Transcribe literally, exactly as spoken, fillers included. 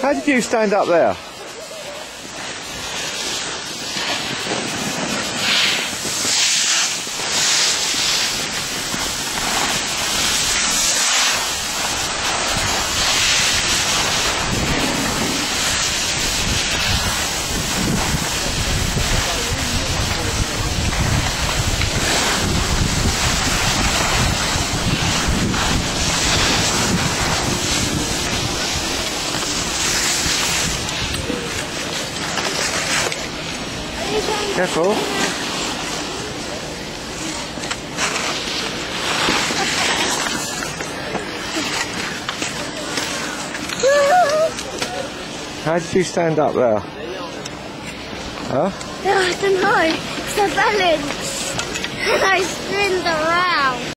How did you stand up there? Careful. How did you stand up there? Huh? I don't know. It's a balance. And I spin around.